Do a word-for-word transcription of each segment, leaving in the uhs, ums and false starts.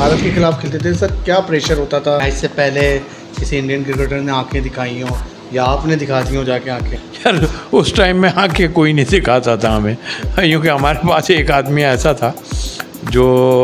भारत के खिलाफ खेलते थे सर, क्या प्रेशर होता था? मैच से पहले किसी इंडियन क्रिकेटर ने आंखें दिखाई हों या आपने दिखाती हो जाके आंखें? यार उस टाइम में आंखें कोई नहीं दिखाता था हमें, क्योंकि हमारे पास एक आदमी ऐसा था जो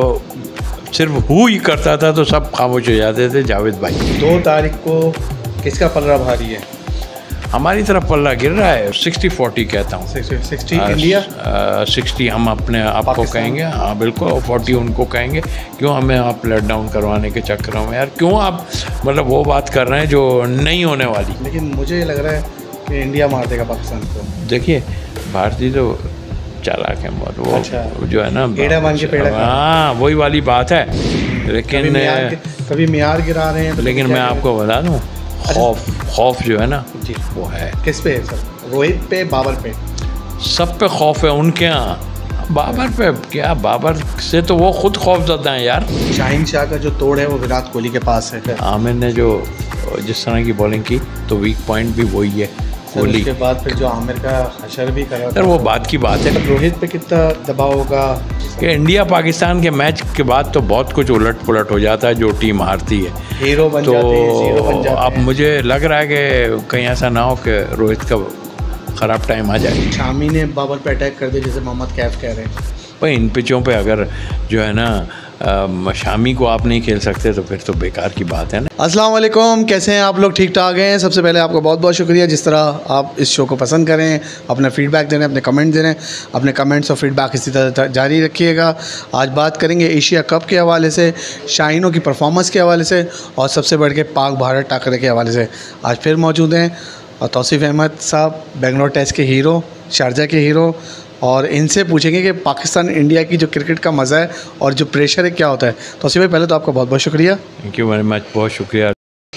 सिर्फ हु ही करता था तो सब खामोश हो जाते थे, जावेद भाई। दो तारीख को किसका पलड़ा भारी है? हमारी तरफ पल्ला गिर रहा है, सिक्सटी फोर्टी कहता हूँ। सिक्सटी इंडिया, सिक्सटी हम अपने आप को कहेंगे, हाँ बिल्कुल, और फोर्टी उनको कहेंगे। क्यों हमें आप लेट डाउन करवाने के चक्करों में यार, क्यों आप मतलब वो बात कर रहे हैं जो नहीं होने वाली। लेकिन मुझे लग रहा है कि इंडिया मार देगा पाकिस्तान को। देखिए भारतीय तो चालाक है बहुत, वो अच्छा। जो है ना पेड़ा मान के पेड़ा, हाँ वही वाली बात है। लेकिन कभी मियार, कभी मियार गिरा रहे हैं तो लेकिन मैं आपको बता दूँ, खौफ खौफ जो है ना जी वो है। किस पे है सर? रोहित पे, बाबर पे? सब पे खौफ है उनके यहाँ। बाबर पे क्या, बाबर से तो वो खुद खौफज़दा हैं यार। शाहीन शाह का जो तोड़ है वो विराट कोहली के पास है। आमिर ने जो जिस तरह की बॉलिंग की तो वीक पॉइंट भी वही है कोहली के बाद फिर जो आमिर का हशर भी करा सर, वो बात की बात है। रोहित पे कितना दबाव होगा कि इंडिया पाकिस्तान के मैच के बाद तो बहुत कुछ उलट पुलट हो जाता है, जो टीम हारती है हीरो बन तो जाते हैं, हीरो बन जाते अब हैं। मुझे लग रहा है कि कहीं ऐसा ना हो कि रोहित का ख़राब टाइम आ जाए। शामी ने बाबर पे अटैक कर दिया जैसे मोहम्मद कैफ कह रहे हैं। भाई इन पिचों पे अगर जो है ना आ, शामी को आप नहीं खेल सकते तो फिर तो बेकार की बात है ना। अस्सलाम वालेकुम, कैसे हैं आप लोग? ठीक ठाक हैं? सबसे पहले आपका बहुत बहुत शुक्रिया जिस तरह आप इस शो को पसंद करें, अपना फीडबैक दें, अपने कमेंट दें। अपने कमेंट्स और फीडबैक इसी तरह जारी रखिएगा। आज बात करेंगे एशिया कप के हवाले से, शाहीनों की परफॉर्मेंस के हवाले से और सबसे बढ़ के पाक भारत टाकरे के हवाले से। आज फिर मौजूद हैं और तौसीफ़ अहमद साहब, बेंगलोर टेस्ट के हीरो, शारजा के हीरो, और इनसे पूछेंगे कि पाकिस्तान इंडिया की जो क्रिकेट का मज़ा है और जो प्रेशर है क्या होता है। तो उसी में पहले तो आपका बहुत बहुत शुक्रिया। थैंक यू वेरी मच, बहुत शुक्रिया।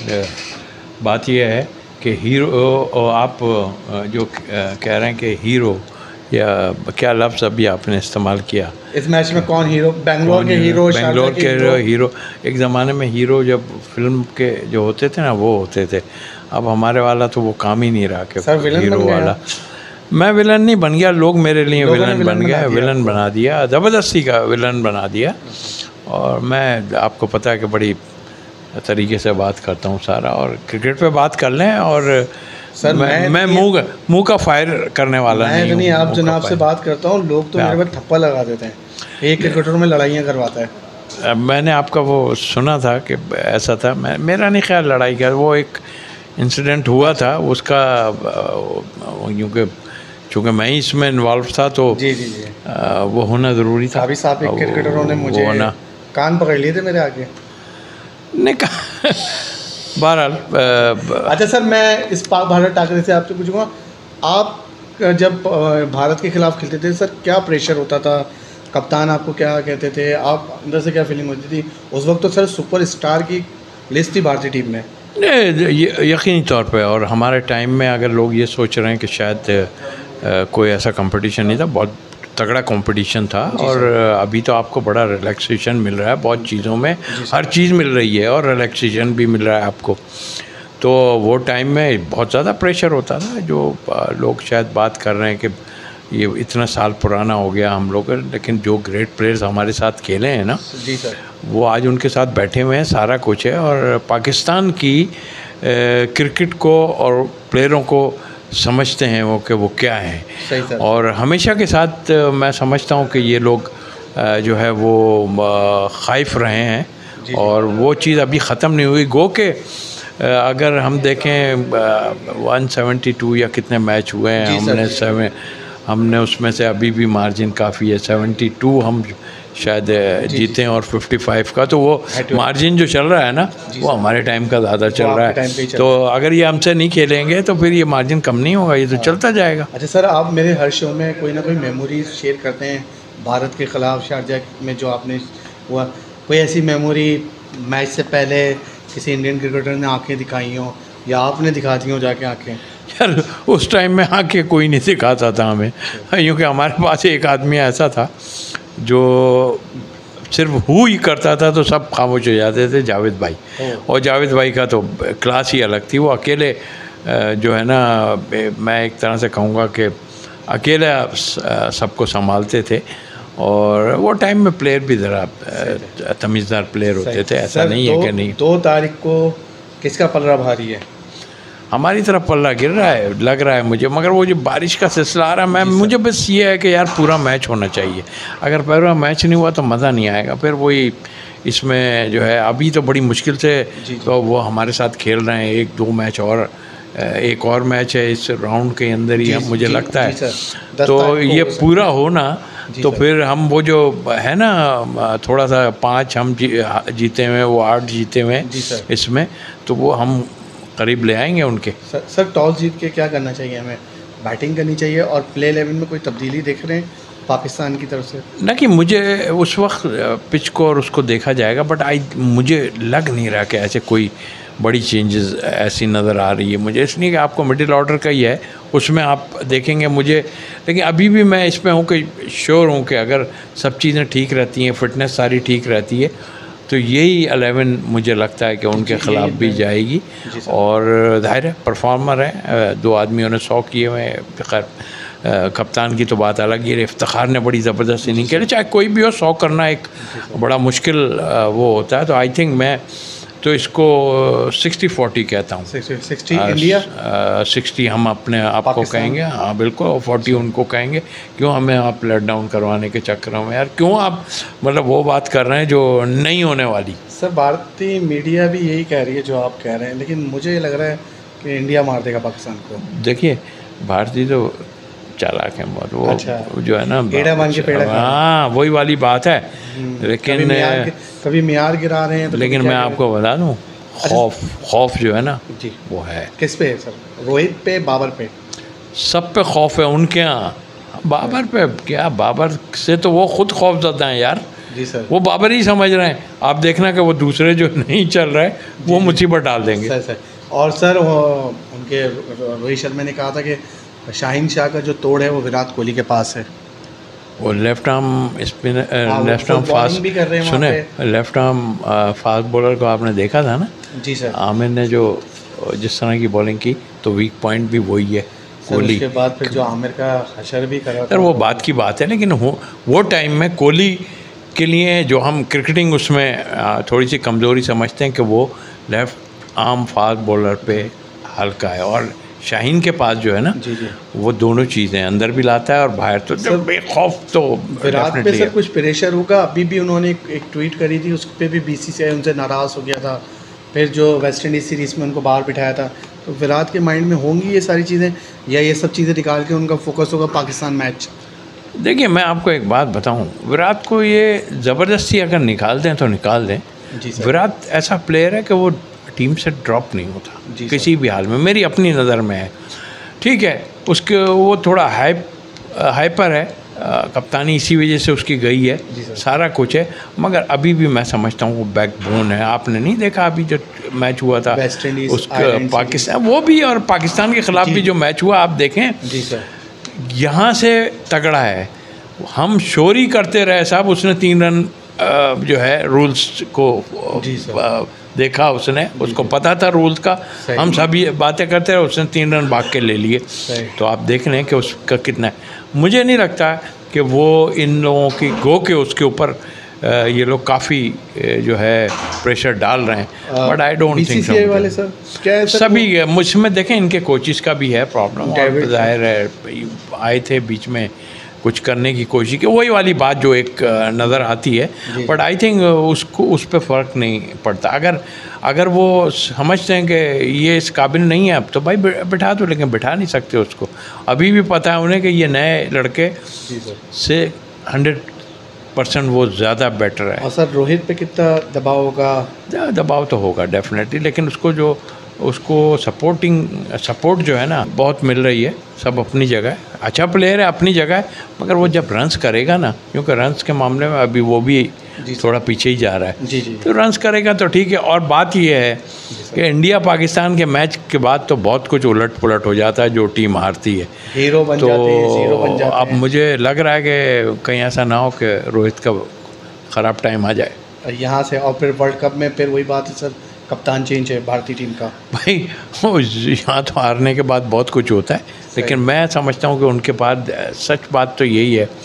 बात यह है कि हीरो, आप जो कह रहे हैं कि हीरो या क्या लफ्ज़ अभी आपने इस्तेमाल किया इस मैच में, कौन हीरो? बेंगलोर के हीरो, बेंगलोर के हीरो, हीरो एक ज़माने में हीरो जब फिल्म के जो होते थे ना वो होते थे। अब हमारे वाला तो वो काम ही नहीं रहा कि हीरो वाला। मैं विलन नहीं बन गया, लोग मेरे लिए विलन बन गया, विलन बना दिया, ज़बरदस्ती का विलन बना दिया। और मैं, आपको पता है कि बड़ी तरीके से बात करता हूँ सारा, और क्रिकेट पे बात कर लें। और सर मैं मैं मुँह मुँह का फायर करने वाला मैं नहीं, नहीं आप जनाब से बात करता हूँ, लोग तो मेरे पे थप्पा लगा देते हैं, एक क्रिकेटर में लड़ाइयाँ करवाता है। मैंने आपका वो सुना था कि ऐसा था, मैं मेरा नहीं ख्याल लड़ाई का, वो एक इंसिडेंट हुआ था उसका, क्योंकि चूँकि मैं ही इसमें इन्वॉल्व था तो जी जी जी आ, वो होना ज़रूरी था। अभी साहब एक क्रिकेटरों ने मुझे कान पकड़ लिए थे मेरे आगे, नहीं कहा। बहरहाल अच्छा सर, मैं इस पाक भारत टाकरे से आपसे पूछूंगा, आप जब भारत के खिलाफ खेलते थे सर, क्या प्रेशर होता था? कप्तान आपको क्या कहते थे? आप अंदर से क्या फीलिंग होती थी उस वक्त? तो सर सुपर स्टार की लिस्ट थी भारतीय टीम में यकीनी तौर पे। और हमारे टाइम में अगर लोग ये सोच रहे हैं कि शायद आ, कोई ऐसा कंपटीशन नहीं था, बहुत तगड़ा कंपटीशन था। और अभी तो आपको बड़ा रिलैक्सेशन मिल रहा है बहुत चीज़ों में, हर चीज़ मिल रही है और रिलैक्सेशन भी मिल रहा है आपको। तो वो टाइम में बहुत ज़्यादा प्रेशर होता था, जो लोग शायद बात कर रहे हैं कि ये इतना साल पुराना हो गया हम लोग, लेकिन जो ग्रेट प्लेयर्स हमारे साथ खेले हैं ना जी सर, वो आज उनके साथ बैठे हुए हैं, सारा कुछ है। और पाकिस्तान की क्रिकेट को और प्लेयरों को समझते हैं वो कि वो क्या है। और हमेशा के साथ मैं समझता हूँ कि ये लोग जो है वो ख़ाइफ रहे हैं और वो चीज़ अभी ख़त्म नहीं हुई। गो के अगर हम देखें वन सेवेंटी टू या कितने मैच हुए हैं, हमने सेवन हमने उसमें से अभी भी मार्जिन काफ़ी है, सेवेंटी टू हम शायद जीते हैं और फिफ्टी फाइव का, तो वो मार्जिन जो चल रहा है ना वो हमारे टाइम का ज़्यादा चल रहा है। तो अगर ये हमसे नहीं खेलेंगे तो फिर ये मार्जिन कम नहीं होगा, ये तो चलता जाएगा। अच्छा सर, आप मेरे हर शो में कोई ना कोई मेमोरी शेयर करते हैं भारत के ख़िलाफ़ शारजा में, जो आपने हुआ कोई ऐसी मेमोरी मैच से पहले किसी इंडियन क्रिकेटर ने आंखें दिखाई हों या आपने दिखाती हों जाके आंखें? यार उस टाइम में आंखें कोई नहीं दिखाता था हमें, क्योंकि हमारे पास एक आदमी ऐसा था जो सिर्फ हु ही करता था तो सब खामोश हो जाते थे, जावेद भाई। और जावेद भाई का तो क्लास ही अलग थी। वो अकेले जो है ना, मैं एक तरह से कहूँगा कि अकेले सबको संभालते थे और वो टाइम में प्लेयर भी ज़रा तमीज़दार प्लेयर होते थे, ऐसा नहीं है कि नहीं। दो तारीख को किसका पलड़ा भारी है? हमारी तरफ पल्ला गिर रहा है लग रहा है मुझे, मगर वो जो बारिश का सिलसिला आ रहा है, मैं मुझे बस ये है कि यार पूरा मैच होना चाहिए। अगर पूरा मैच नहीं हुआ तो मज़ा नहीं आएगा। फिर वही इसमें जो है अभी तो बड़ी मुश्किल से तो वो हमारे साथ खेल रहे हैं, एक दो मैच और, एक और मैच है इस राउंड के अंदर ही मुझे लगता है। तो ये पूरा हो ना तो फिर हम वो जो है ना थोड़ा सा पाँच हम जी, जीते हुए वो आठ जीते हुए इसमें, तो वो हम करीब ले आएंगे उनके। सर, सर टॉस जीत के क्या करना चाहिए हमें? बैटिंग करनी चाहिए और प्ले इलेवन में कोई तब्दीली देख रहे हैं पाकिस्तान की तरफ से? ना कि मुझे उस वक्त पिच को और उसको देखा जाएगा, बट आई मुझे लग नहीं रहा कि ऐसे कोई बड़ी चेंजेस ऐसी नज़र आ रही है मुझे, इसलिए कि आपको मिडिल ऑर्डर का ही है उसमें आप देखेंगे मुझे। लेकिन अभी भी मैं इसमें हूँ कि श्योर हूँ कि अगर सब चीज़ें ठीक रहती हैं, फिटनेस सारी ठीक रहती है, तो यही अलेवन मुझे लगता है कि उनके ख़िलाफ़ भी जाएगी। और जाहिर है परफॉर्मर है, दो आदमियों ने सौ किए हुए हैं। खैर कप्तान की तो बात अलग ही है, इफ्तिखार ने बड़ी ज़बरदस्त इनिंग खेली। चाहे कोई भी हो, सौ करना एक बड़ा मुश्किल वो होता है। तो आई थिंक मैं तो इसको सिक्सटी फोर्टी कहता हूँ। सिक्सटी इंडिया, सिक्सटी हम अपने आप को कहेंगे, हाँ बिल्कुल, और फोर्टी उनको कहेंगे। क्यों हमें आप लेट डाउन करवाने के चक्करों में यार, क्यों आप मतलब वो बात कर रहे हैं जो नहीं होने वाली। सर भारतीय मीडिया भी यही कह रही है जो आप कह रहे हैं, लेकिन मुझे लग रहा है कि इंडिया मार देगा पाकिस्तान को। देखिए भारतीय तो चालाक है बहुत, वो अच्छा, जो है ना पेड़ा मान के पेड़ा, हाँ वही वाली बात है। लेकिन कभी मियार गिरा रहे हैं तो लेकिन मैं आपको बता दूं, खौफ खौफ जो है ना जी वो है। किस पे है सर? रोहित पे, बाबर पे? सब पे खौफ है उनके यहाँ। बाबर पे क्या, बाबर से तो वो खुद खौफ ज़्यादा हैं यार जी सर। वो बाबर ही समझ रहे हैं, आप देखना कि वो दूसरे जो नहीं चल रहे वो मुसीबत डाल देंगे। सर सर और सर वो उनके रोहित शर्मा ने कहा था कि शाहीन शाह का जो तोड़ है वो विराट कोहली के पास है। वो left arm spinner, left arm fast भी कर रहे हैं, सुने लेफ्ट आर्म फास्ट बॉलर को आपने देखा था ना जी सर। आमिर ने जो जिस तरह की बॉलिंग की, तो वीक पॉइंट भी वही है कोहली। उसके बाद फिर जो आमिर का हशर भी करा सर वो बात की बात है, लेकिन वो वो टाइम में कोहली के लिए जो हम क्रिकेटिंग उसमें थोड़ी सी कमज़ोरी समझते हैं कि वो लेफ्ट आर्म फास्ट बॉलर पे हल्का है, और शाहीन के पास जो है ना जी जी वो दोनों चीज़ें अंदर भी लाता है और बाहर। तो जब बेखौफ तो विराट पे सर कुछ प्रेशर होगा। अभी भी उन्होंने एक, एक ट्वीट करी थी, उस पर भी बीसीसीआई उनसे नाराज़ हो गया था। फिर जो वेस्ट इंडीज़ सीरीज़ में उनको बाहर बिठाया था, तो विराट के माइंड में होंगी ये सारी चीज़ें, या ये सब चीज़ें निकाल के उनका फोकस होगा पाकिस्तान मैच? देखिए मैं आपको एक बात बताऊँ, विराट को ये ज़बरदस्ती अगर निकाल दें तो निकाल दें। विराट ऐसा प्लेयर है कि वो टीम से ड्रॉप नहीं होता किसी भी हाल में, मेरी अपनी नज़र में है। ठीक है उसके वो थोड़ा हाइप हाइपर है, आ, कप्तानी इसी वजह से उसकी गई है, सारा कुछ है, मगर अभी भी मैं समझता हूँ वो बैकबोन है। आपने नहीं देखा अभी जो मैच हुआ था उसका पाकिस्तान, वो भी और पाकिस्तान के ख़िलाफ़ भी जो मैच हुआ आप देखें जी सर, यहाँ से तगड़ा है। हम शोरी करते रहे साहब, उसने तीन रन जो है रूल्स को देखा, उसने उसको पता था रूल्स का, हम सभी बातें करते रहे, उसने तीन रन भाग के ले लिए। तो आप देख रहे हैं कि उसका कितना है। मुझे नहीं लगता कि वो इन लोगों की गो के उसके ऊपर ये लोग काफ़ी जो है प्रेशर डाल रहे हैं, बट आई डोंट थिंक वाले सर क्या सभी मुझ में देखें इनके कोचिज़ का भी है प्रॉब्लम। जाहिर है आए थे बीच में कुछ करने की कोशिश की, वही वाली बात जो एक नज़र आती है, बट आई थिंक उसको उस पर फ़र्क नहीं पड़ता। अगर अगर वो समझते हैं कि ये इस काबिल नहीं है अब, तो भाई बिठा दो, लेकिन बिठा नहीं सकते उसको। अभी भी पता है उन्हें कि ये नए लड़के से हंड्रेड परसेंट वो ज़्यादा बेटर है। और सर रोहित पे कितना दबाव होगा? दबाव तो होगा डेफिनेटली, लेकिन उसको जो उसको सपोर्टिंग सपोर्ट जो है ना बहुत मिल रही है। सब अपनी जगह है, अच्छा प्लेयर है अपनी जगह है, मगर वो जब रन्स करेगा ना, क्योंकि रन्स के मामले में अभी वो भी थोड़ा पीछे ही जा रहा है जी जी। तो रन्स करेगा तो ठीक है। और बात ये है कि इंडिया पाकिस्तान के मैच के बाद तो बहुत कुछ उलट पुलट हो जाता है, जो टीम हारती है हीरो बन तो जाते हैं, हीरो बन जाते अब हैं। मुझे लग रहा है कि कहीं ऐसा ना हो कि रोहित का ख़राब टाइम आ जाए यहाँ से। और फिर वर्ल्ड कप में फिर वही बात है सर, कप्तान चेंज है भारतीय टीम का। भाई यहाँ तो हारने के बाद बहुत कुछ होता है, लेकिन मैं समझता हूँ कि उनके बाद सच बात तो यही है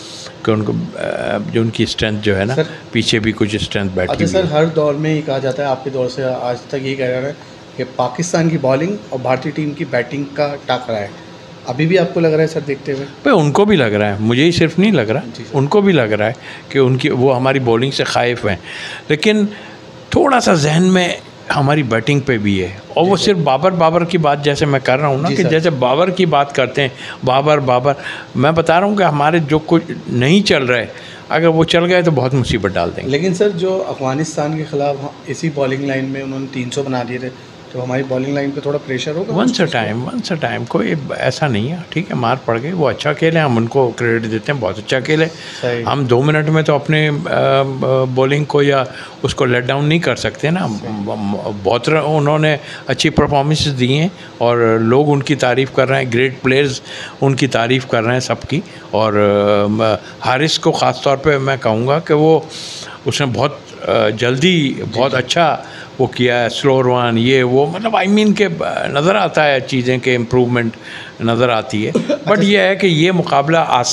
कि उनको जो उनकी स्ट्रेंथ जो है ना, पीछे भी कुछ स्ट्रेंथ बैठी हुई है। अच्छा सर, हर दौर में ये कहा जाता है, आपके दौर से आज तक ये कह रहा है कि पाकिस्तान की बॉलिंग और भारतीय टीम की बैटिंग का टकराव है। अभी भी आपको लग रहा है सर देखते हुए? भाई उनको भी लग रहा है, मुझे ही सिर्फ नहीं लग रहा, उनको भी लग रहा है कि उनकी वो हमारी बॉलिंग से खाइफ हैं, लेकिन थोड़ा सा जहन में हमारी बैटिंग पे भी है। और वो सिर्फ बाबर बाबर की बात जैसे मैं कर रहा हूँ ना, कि जैसे बाबर की बात करते हैं, बाबर बाबर, मैं बता रहा हूँ कि हमारे जो कुछ नहीं चल रहा है, अगर वो चल गए तो बहुत मुसीबत डाल देंगे। लेकिन सर जो अफगानिस्तान के ख़िलाफ़ इसी बॉलिंग लाइन में उन्होंने तीन सौ बना दिए थे, तो हमारी बॉलिंग लाइन पे थोड़ा प्रेशर होगा। Once a time once a time कोई ऐसा नहीं है, ठीक है, मार पड़ गई, वो अच्छा खेले, हम उनको क्रेडिट देते हैं, बहुत अच्छा खेले। हम दो मिनट में तो अपने बॉलिंग को या उसको लेट डाउन नहीं कर सकते ना। बहुत उन्होंने अच्छी परफॉर्मेंस दी हैं और लोग उनकी तारीफ़ कर रहे हैं, ग्रेट प्लेयर्स उनकी तारीफ़ कर रहे हैं सबकी। और हारिस को ख़ास तौर पे मैं कहूँगा कि वो उसने बहुत जल्दी बहुत अच्छा वो किया है, स्लोअर वन ये वो, मतलब आई मीन के नज़र आता है चीज़ें के इम्प्रूवमेंट नज़र आती है। बट ये है कि ये मुकाबला आस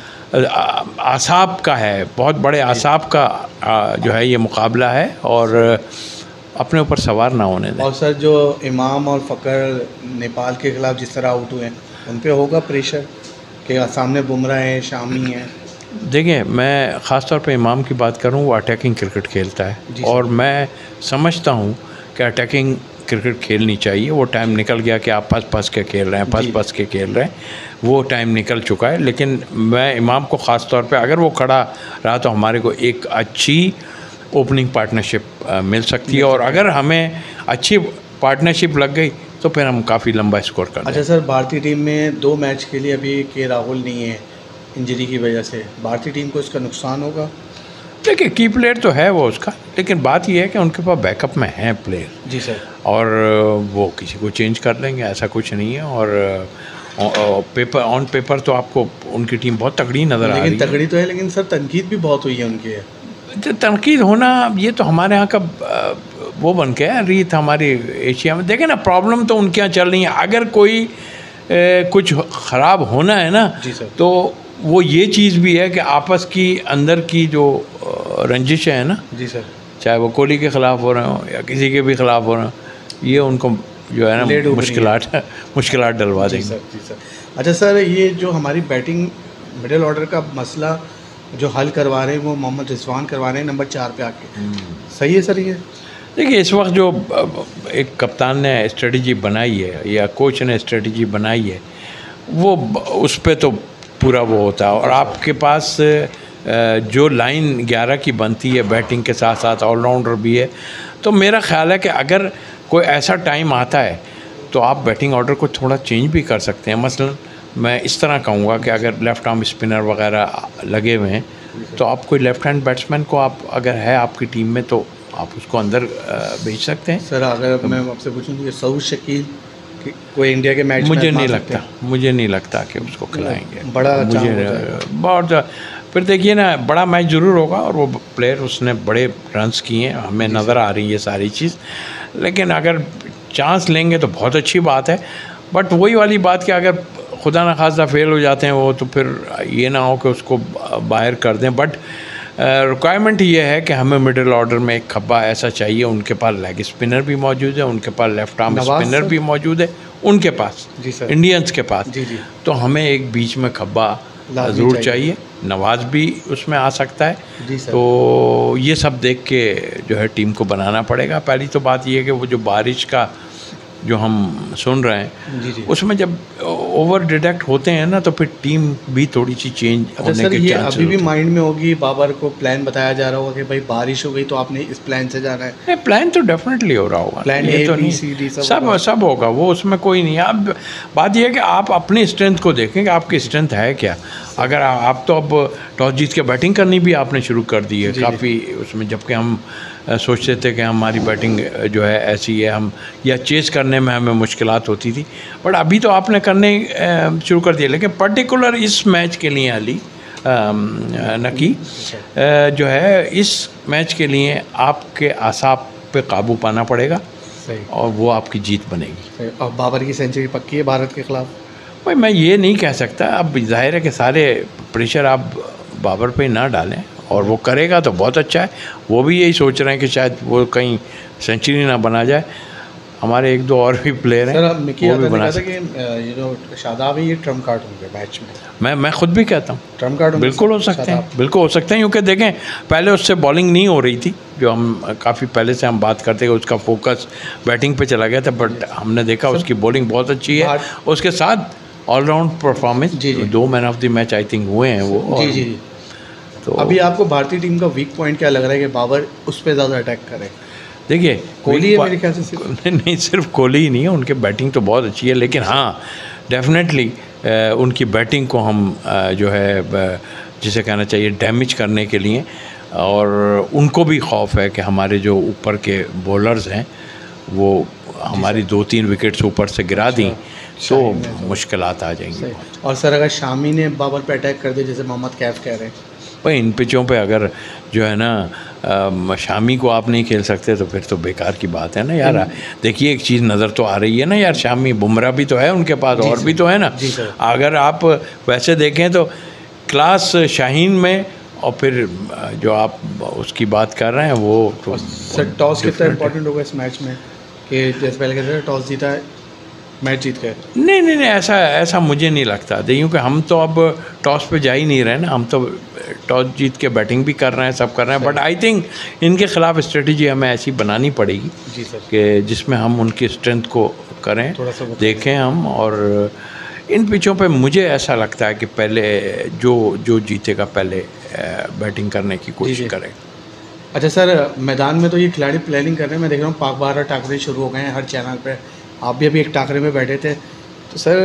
आसाब का है, बहुत बड़े आसाब का जो है ये मुकाबला है, और अपने ऊपर सवार ना होने दें। और सर जो इमाम और फ़कर नेपाल के ख़िलाफ़ जिस तरह आउट हुए हैं, उन पे होगा प्रेशर कि सामने बुमराह हैं, शामी हैं? देखिए, मैं ख़ास तौर पे इमाम की बात करूं, वो अटैकिंग क्रिकेट खेलता है और मैं समझता हूं कि अटैकिंग क्रिकेट खेलनी चाहिए। वो टाइम निकल गया कि आप फंस फंस के खेल रहे हैं, फंस फंस के खेल रहे हैं, वो टाइम निकल चुका है। लेकिन मैं इमाम को ख़ास तौर पे अगर वो खड़ा रहा तो हमारे को एक अच्छी ओपनिंग पार्टनरशिप मिल सकती है, और अगर हमें अच्छी पार्टनरशिप लग गई तो फिर हम काफ़ी लंबा स्कोर कर। अच्छा सर, भारतीय टीम में दो मैच के लिए अभी के राहुल नहीं है इंजरी की वजह से, भारतीय टीम को इसका नुकसान होगा? देखिए, की प्लेयर तो है वो उसका, लेकिन बात ये है कि उनके पास बैकअप में हैं प्लेयर। जी सर। और वो किसी को चेंज कर लेंगे, ऐसा कुछ नहीं है। और पेपर ऑन पेपर तो आपको उनकी टीम बहुत तगड़ी नज़र आ रही है। लेकिन तगड़ी तो है, लेकिन सर तनकीद भी बहुत हुई है उनकी। तनकीद होना ये तो हमारे यहाँ का वो बन के है रीत हमारी एशिया में। देखें ना, प्रॉब्लम तो उनके यहाँ चल रही है। अगर कोई ए, कुछ ख़राब होना है ना, जी सर, तो वो ये चीज़ भी है कि आपस की अंदर की जो रंजिश है ना, जी सर, चाहे वो कोहली के ख़िलाफ़ हो रहे हो या किसी के भी ख़िलाफ़ हो रहे हो, ये उनको जो है ना मुश्किलात मुश्किलात डलवा देंगे। जी सर, जी सर। अच्छा सर, ये जो हमारी बैटिंग मिडिल ऑर्डर का मसला जो हल करवा रहे हैं वो मोहम्मद रिजवान करवा रहे हैं नंबर चार पे आके, सही है सर? ये देखिए, इस वक्त जो एक कप्तान ने स्ट्रेटजी बनाई है या कोच ने स्ट्रेटजी बनाई है, वो उस पर तो पूरा वो होता है। और आपके पास जो लाइन ग्यारह की बनती है बैटिंग के साथ साथ ऑलराउंडर भी है, तो मेरा ख्याल है कि अगर कोई ऐसा टाइम आता है तो आप बैटिंग ऑर्डर को थोड़ा चेंज भी कर सकते हैं। मसलन मैं इस तरह कहूँगा कि अगर लेफ़्ट आर्म स्पिनर वगैरह लगे हुए हैं तो आप कोई लेफ़्ट हैंड बैट्समैन को आप अगर है आपकी टीम में तो आप उसको अंदर भेज सकते हैं। सर अगर मैं आपसे पूछूँ कि सऊद शकील कोई इंडिया के मैच मुझे नहीं लगता मुझे नहीं लगता कि उसको खिलाएंगे। बड़ा मुझे बहुत फिर देखिए ना, बड़ा मैच ज़रूर होगा और वो प्लेयर उसने बड़े रन्स किए हैं, हमें नज़र आ रही है सारी चीज़। लेकिन अगर चांस लेंगे तो बहुत अच्छी बात है। बट वही वाली बात कि अगर खुदा न खास्ता फेल हो जाते हैं वो, तो फिर ये ना हो कि उसको बाहर कर दें। बट रिक्वायरमेंट ये है कि हमें मिडिल ऑर्डर में एक खब्बा ऐसा चाहिए। उनके पास लेग स्पिनर भी मौजूद है, उनके पास लेफ्ट आर्म स्पिनर भी मौजूद है, उनके पास जी सर, इंडियंस के पास जी जी। तो हमें एक बीच में खब्बा ज़रूर चाहिए।, चाहिए नवाज भी उसमें आ सकता है जी सर। तो ये सब देख के जो है टीम को बनाना पड़ेगा। पहली तो बात ये है कि वो जो बारिश का जो हम सुन रहे हैं जी जी, उसमें जब ओवर डिटेक्ट होते हैं ना तो फिर टीम भी थोड़ी सी चेंज होने सर, के ये चांसेस अभी भी माइंड में होगी। बाबर को प्लान बताया जा रहा होगा कि भाई बारिश हो गई तो आपने इस प्लान से जाना है। नहीं, प्लान तो डेफिनेटली हो रहा होगा, प्लान ये ए, तो बी, नहीं सी, डी सब सब सब होगा, वो उसमें कोई नहीं है। अब बात यह है कि आप अपनी स्ट्रेंथ को देखें कि आपकी स्ट्रेंथ है क्या। अगर आप तो अब टॉस जीत के बैटिंग करनी भी आपने शुरू कर दी है काफ़ी उसमें, जबकि हम सोचते थे कि हमारी बैटिंग जो है ऐसी है, हम या चेस करने में हमें मुश्किलात होती थी। बट अभी तो आपने करने शुरू कर दिया। लेकिन पर्टिकुलर इस मैच के लिए अली नकी जो है, इस मैच के लिए आपके आसाब पे काबू पाना पड़ेगा और वो आपकी जीत बनेगी। और बाबर की सेंचुरी पक्की है भारत के ख़िलाफ़? भाई मैं ये नहीं कह सकता। अब जाहिर है कि सारे प्रेशर आप बाबर पे ना डालें, और वो करेगा तो बहुत अच्छा है। वो भी यही सोच रहे हैं कि शायद वो कहीं सेंचुरी ना बना जाए। हमारे एक दो और भी प्लेयर हैं, सर मिकी वो भी यादव ने बना कहा था सकते। कि ये जो शादाब है ये ट्रम्प कार्ड होंगे मैच में। मैं मैं खुद भी कहता हूँ ट्रम्प कार्ड होंगे बिल्कुल हो सकते हैं, बिल्कुल हो सकते हैं, क्योंकि देखें पहले उससे बॉलिंग नहीं हो रही थी, जो हम काफ़ी पहले से हम बात करते हैं, उसका फोकस बैटिंग पे चला गया था, बट हमने देखा उसकी बॉलिंग बहुत अच्छी है। उसके साथ ऑलराउंड परफॉर्मेंस, दो man of the match I think हुए हैं वो। जी जी। तो अभी आपको भारतीय टीम का वीक पॉइंट क्या लग रहा है कि बाबर उस पर ज़्यादा अटैक करे? देखिए कोहली है मेरे ख्याल से सिर्फ। नहीं, नहीं सिर्फ कोहली ही नहीं है, उनके बैटिंग तो बहुत अच्छी है, लेकिन हाँ डेफिनेटली उनकी बैटिंग को हम आ, जो है जिसे कहना चाहिए डैमेज करने के लिए, और उनको भी खौफ है कि हमारे जो ऊपर के बॉलर्स हैं वो हमारी दो तीन विकेट्स ऊपर से गिरा दी तो मुश्किलात आ जाएंगी। और सर अगर शामी ने बाबर पे अटैक कर दिया जैसे मोहम्मद कैफ कह रहे हैं, भाई इन पिचों पे अगर जो है ना शामी को आप नहीं खेल सकते तो फिर तो बेकार की बात है ना यार। देखिए एक चीज़ नज़र तो आ रही है ना यार, शामी बुमराह भी तो है उनके पास, और भी तो है ना। अगर आप वैसे देखें तो क्लास शाहीन में, और फिर जो आप उसकी बात कर रहे हैं वो तो सर टॉस कितना इम्पोर्टेंट होगा इस मैच में कि जैसे पहले कहते थे टॉस जीता है मैच जीत गए? नहीं नहीं नहीं ऐसा ऐसा मुझे नहीं लगता, क्योंकि हम तो अब टॉस पे जा ही नहीं रहे ना, हम तो टॉस जीत के बैटिंग भी कर रहे हैं, सब कर रहे हैं। बट आई थिंक इनके ख़िलाफ़ स्ट्रेटजी हमें ऐसी बनानी पड़ेगी जी सर कि जिसमें हम उनकी स्ट्रेंथ को करें, देखें हम। और इन पिचों पे मुझे ऐसा लगता है कि पहले जो जो जीतेगा पहले बैटिंग करने की कोशिश करे। अच्छा सर मैदान में तो ये खिलाड़ी प्लानिंग कर रहे हैं, मैं देख रहा हूँ पाक बहार टाकरे शुरू हो गए हैं हर चैनल पे, आप भी अभी एक टाकरे में बैठे थे, तो सर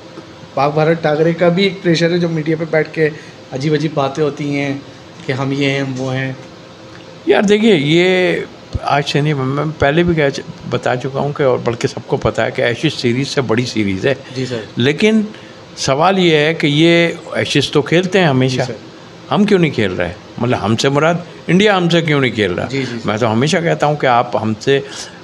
पाक भारत टाकरे का भी एक प्रेशर है जो मीडिया पे बैठ के अजीब अजीब बातें होती हैं कि हम ये हैं वो हैं। यार देखिए ये आज से नहीं, मैं पहले भी कह बता चुका हूँ कि, और बल्कि सबको पता है कि एशिज सीरीज़ से बड़ी सीरीज़ है जी सर, लेकिन सवाल ये है कि ये एशिज तो खेलते हैं हमेशा, हम क्यों नहीं खेल रहे? मतलब हमसे मुराद इंडिया हमसे क्यों नहीं खेल रहा? जी, जी, मैं तो हमेशा कहता हूँ कि आप हमसे,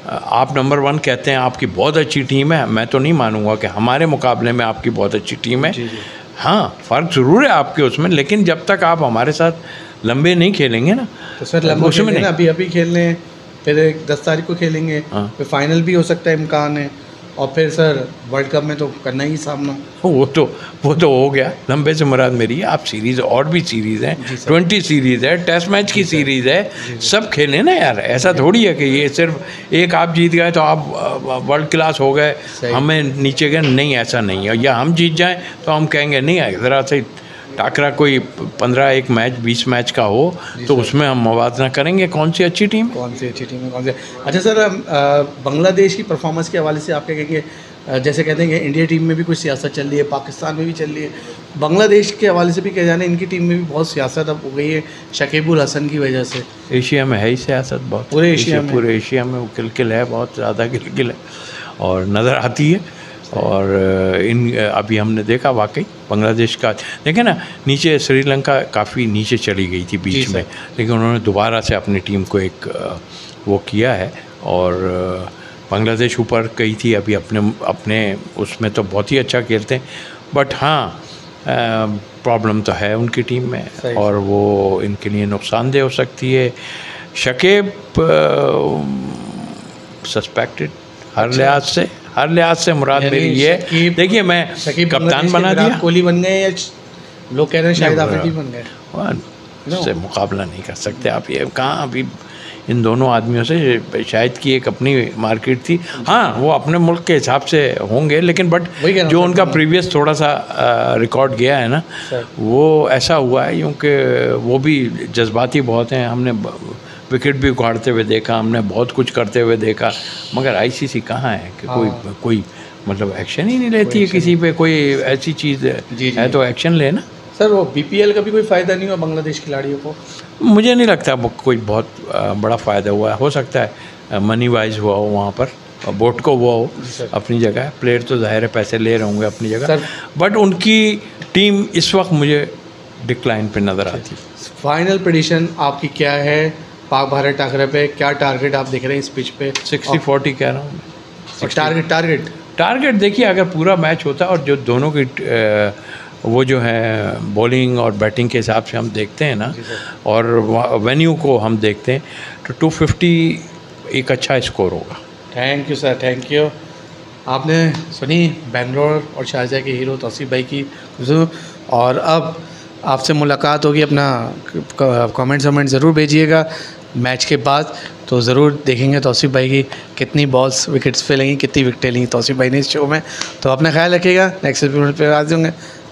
आप नंबर वन कहते हैं आपकी बहुत अच्छी टीम है, मैं तो नहीं मानूंगा कि हमारे मुकाबले में आपकी बहुत अच्छी टीम है। जी, जी। हाँ फ़र्क ज़रूर है आपके उसमें, लेकिन जब तक आप हमारे साथ लंबे नहीं खेलेंगे ना तो सर लंबे खेलने ना, अभी अभी खेलने, फिर दस तारीख को खेलेंगे, फिर फाइनल भी हो सकता है, इम्कान है, और फिर सर वर्ल्ड कप में तो करना ही सामना। वो तो वो तो हो गया, लंबे से मुराद मेरी है आप सीरीज़, और भी सीरीज़ है, ट्वेंटी सीरीज़ है, टेस्ट मैच की सीरीज़ है, सब खेलें ना यार। ऐसा थोड़ी है कि ये सिर्फ एक आप जीत गए तो आप वर्ल्ड क्लास हो गए, हमें नीचे गए, नहीं ऐसा नहीं है। या हम जीत जाएं तो हम कहेंगे नहीं है, ज़रा से टाकरा कोई पंद्रह एक मैच बीस मैच का हो तो उसमें हम मुवाजना करेंगे कौन सी अच्छी टीम, कौन सी अच्छी टीम है, कौन सी। अच्छा सर बांग्लादेश की परफॉर्मेंस के हवाले से आप क्या कहेंगे? जैसे कहते हैं कि इंडिया टीम में भी कुछ सियासत चल रही है, पाकिस्तान में भी चल रही है, बांग्लादेश के हवाले से भी कह जाना इनकी टीम में भी बहुत सियासत अब हो गई है शकीबुल हसन की वजह से। एशिया में है ही सियासत बहुत, पूरे एशिया में पूरे एशिया में वो किलकिल है, बहुत ज़्यादा किलकिल है और नज़र आती है। और इन अभी हमने देखा वाकई बांग्लादेश का, देखें ना नीचे श्रीलंका काफ़ी नीचे चली गई थी बीच में, लेकिन उन्होंने दोबारा से अपनी टीम को एक वो किया है, और बांग्लादेश ऊपर गई थी अभी अपने अपने उसमें तो बहुत ही अच्छा खेलते हैं, बट हाँ प्रॉब्लम तो है उनकी टीम में और वो इनके लिए नुकसानदेह हो सकती है। शकीब सस्पेक्टेड हर लिहाज से, हर लिहाज से मुराद मेरी ये, देखिए मैं कप्तान बना दिया, कोहली बन गए या लोग कह रहे हैं शाहिद आफरीदी बन गए, उससे मुकाबला नहीं कर सकते आप। ये कहाँ अभी इन दोनों आदमियों से शायद की एक अपनी मार्केट थी, हाँ वो अपने मुल्क के हिसाब से होंगे, लेकिन बट जो उनका प्रीवियस थोड़ा सा रिकॉर्ड गया है ना वो ऐसा हुआ है क्योंकि वो भी जज्बाती बहुत हैं। हमने विकेट भी उखाड़ते हुए देखा, हमने बहुत कुछ करते हुए देखा, मगर आईसीसी कहाँ है कि कोई कोई मतलब एक्शन ही नहीं लेती है किसी पे, कोई ऐसी चीज़ है तो एक्शन लेना। सर वो बीपीएल का भी कोई फ़ायदा नहीं हुआ बांग्लादेश खिलाड़ियों को? मुझे नहीं लगता कोई बहुत बड़ा फ़ायदा हुआ है, हो सकता है मनी वाइज हुआ हो वहाँ पर, बोट को हुआ हो अपनी जगह, प्लेयर तो ज़ाहिर है पैसे ले रहे होंगे अपनी जगह, बट उनकी टीम इस वक्त मुझे डिक्लाइन पे नज़र आती है। फाइनल प्रेडिक्शन आपकी क्या है पाक भारत टाकरे पे, क्या टारगेट आप देख रहे हैं इस पिच पे? सिक्सटी फोर्टी कह रहा हूँ। टारगेट टारगेट टारगेट देखिए अगर पूरा मैच होता है और जो दोनों की वो जो है बॉलिंग और बैटिंग के हिसाब से हम देखते हैं ना, और वेन्यू को हम देखते हैं, तो टू फिफ्टी एक अच्छा स्कोर होगा। Thank you sir, thank you. आपने सुनी बेंगलोर और शारजा के हीरो तौसीफ़ भाई की, और अब आपसे मुलाकात होगी। अपना कमेंट्स वमेंट ज़रूर भेजिएगा मैच के बाद, तो ज़रूर देखेंगे तौसीफ़ भाई की कितनी बॉल्स विकेट्स पे लगी, कितनी विकेटें ली तौसीफ़ भाई ने इस शो में। तो अपना ख्याल रखिएगा, नेक्स्ट एपिसोड पे आ जाऊँगे।